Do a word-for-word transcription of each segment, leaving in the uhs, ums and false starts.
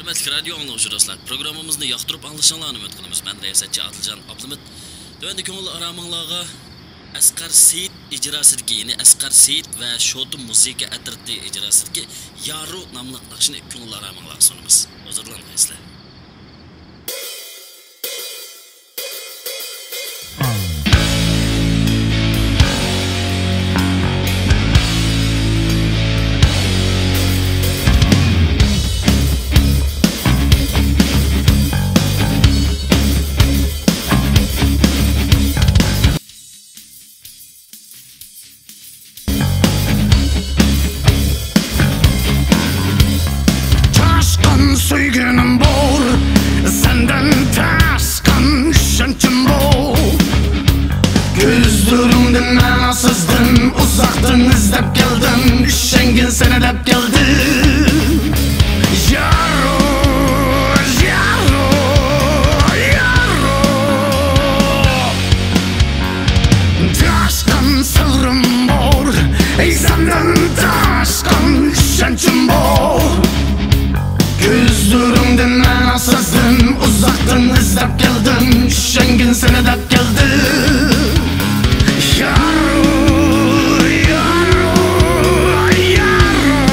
Hörmətli radio anlayıcı dostlar, programımızı yaxtırıb anlaşanlarını ümid qılımız. Mən rəyasətçi Adilcan Abdımid. Döndü köngül aramınlağa Asqar Seyit icrasidagi, ya'ni Asqar Seyit və Shotu musiqa atriti icrasidagi Yaru namlı naqshini köngül aramınlağa sunumuz. Huzurlanmaysizlar. Söygünüm bol, senden taskan şançım bol. Gözlerimden anasızdım, uzaktan izlep geldim, şengin seni dep geldim. Yaro, yaro, yaro. Taskan sırrım bol, ey senden taskan şançım bol. Gözlerimden anasızdım, uzaktan izlep geldim, şengin seni dep geldim. Yaro, yaro, yaro.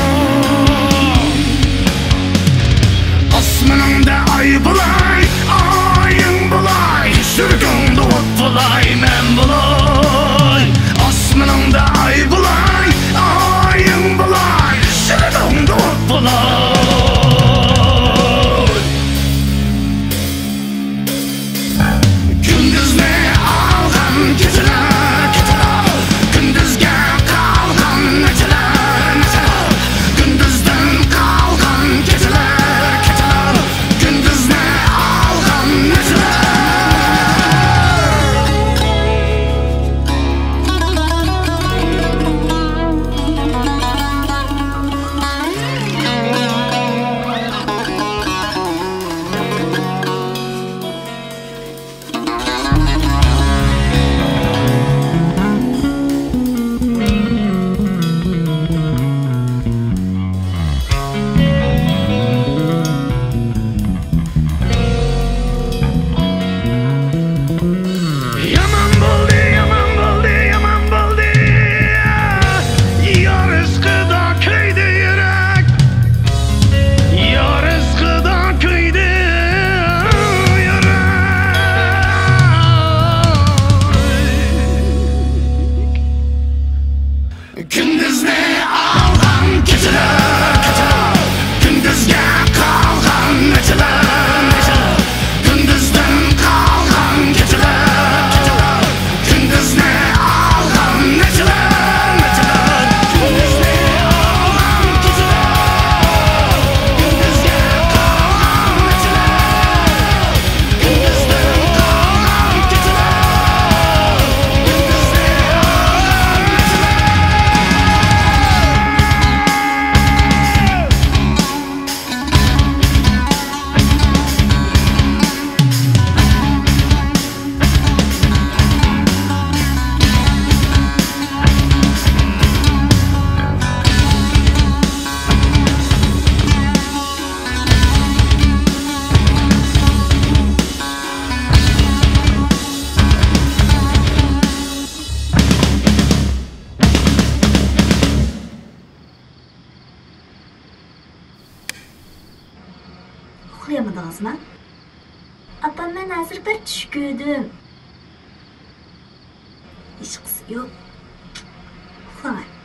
Osmanımda ay bulay, ayın bulay, sürgünde ot bulay, men bulay. Osmanımda ay bulay, ayın bulay, sürgünde ot bulay. Uxlayamadınız mı? Apam, ben hazır bir tuş gördüm. Hiç kız yok. Uxlamay.